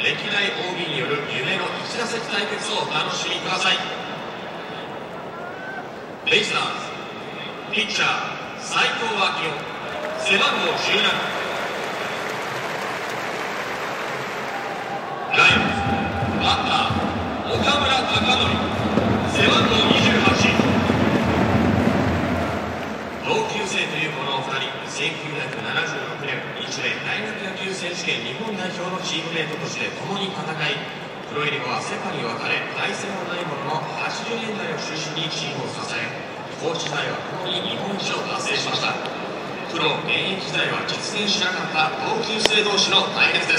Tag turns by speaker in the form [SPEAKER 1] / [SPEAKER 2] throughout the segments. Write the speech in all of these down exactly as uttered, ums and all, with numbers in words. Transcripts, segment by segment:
[SPEAKER 1] 歴代 オービー による夢のいち打席対決をお楽しみください。ベイスターズピッチャー斉藤明夫、背番号じゅうなな。ライオンズバッター岡村隆則、背番号にじゅうはち。同級生というこのお二人、せんきゅうひゃくななじゅうろくねん日米大学野球選手権日本代表のチームメートとして共に戦い、プロ入り後はセパに分かれ、対戦はないもののはちじゅうねんだいを中心にチームを支え、コーチ時代は共に日本一を達成しました。プロ現役時代は実現しなかった同級生同士の対決です。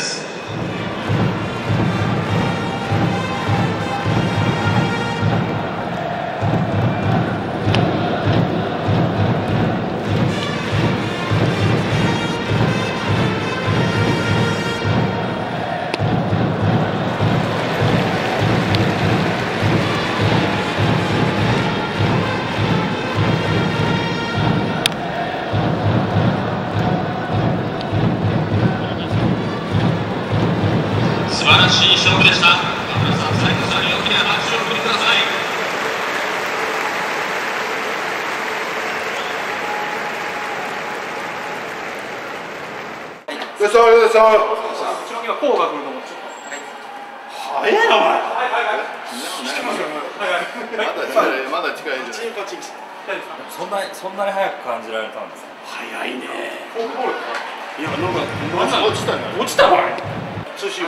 [SPEAKER 1] 素晴らしい勝負でした。皆さん、斉藤さんに大きな拍手をお送りください。
[SPEAKER 2] ごちそうさまでした。
[SPEAKER 3] うちのにはこうが来ると思って。
[SPEAKER 2] 早いなお前。
[SPEAKER 4] まだ近いんじゃない。
[SPEAKER 5] そんなにそんなに早く感じられたんですか。
[SPEAKER 2] 早いね。
[SPEAKER 3] フォークボール。
[SPEAKER 2] いやなんか落ちたんだ。
[SPEAKER 3] 落ちたわ。
[SPEAKER 2] 通信。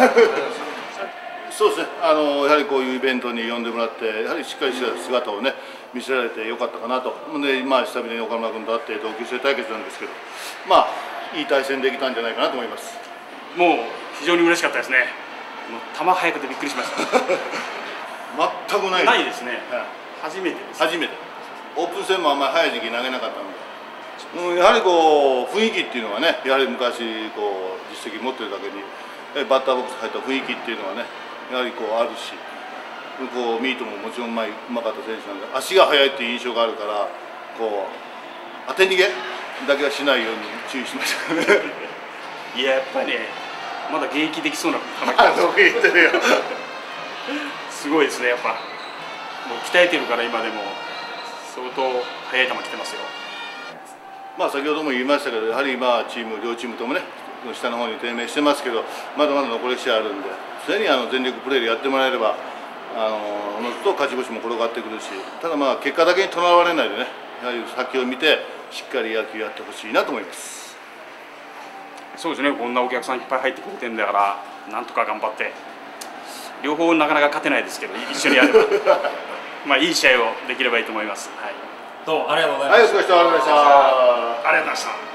[SPEAKER 2] そうですね。あのやはりこういうイベントに呼んでもらって、やはりしっかりした姿をね見せられてよかったかなと。で、まあ久々に岡村君と会って同級生対決なんですけど、まあいい対戦できたんじゃないかなと思います。
[SPEAKER 3] もう非常に嬉しかったですね。もう球速くてびっくりしました。
[SPEAKER 2] 全くない
[SPEAKER 3] ないですね。
[SPEAKER 2] はい、
[SPEAKER 3] 初めてです。
[SPEAKER 2] 初めて。オープン戦もあんまり早い時期投げなかったので、うん、やはりこう雰囲気っていうのはね、やはり昔こう実績持ってるだけにバッターボックス入った雰囲気っていうのはね、やはりこうあるし、こうミートももちろんうまい、うまかった選手なんで、足が速いっていう印象があるから、こう当て逃げだけはしないように注意しましたね。
[SPEAKER 3] いや、やっぱりね、まだ現役できそうな球
[SPEAKER 2] あの言ってるよ。
[SPEAKER 3] すごいですね、やっぱ。もう鍛えてるから今でも相当速い球来てますよ。
[SPEAKER 2] まあ先ほども言いましたけど、やはり今チーム両チームともね、下の方に低迷してますけど、まだまだ残り試合あるんで、常にあの全力プレーでやってもらえれば、あのおのずと勝ち星も転がってくるし、ただまあ結果だけにとらわれないでね、やはり先を見てしっかり野球やってほしいなと思います。
[SPEAKER 3] そうですね、こんなお客さんいっぱい入ってくれてるんだから、なんとか頑張って、両方なかなか勝てないですけど、一緒にやれば、まあいい試合をできればいいと思います。はい、
[SPEAKER 5] どうもありがとうございました。
[SPEAKER 2] はい、お疲れ様でした。
[SPEAKER 3] ありがとうございました。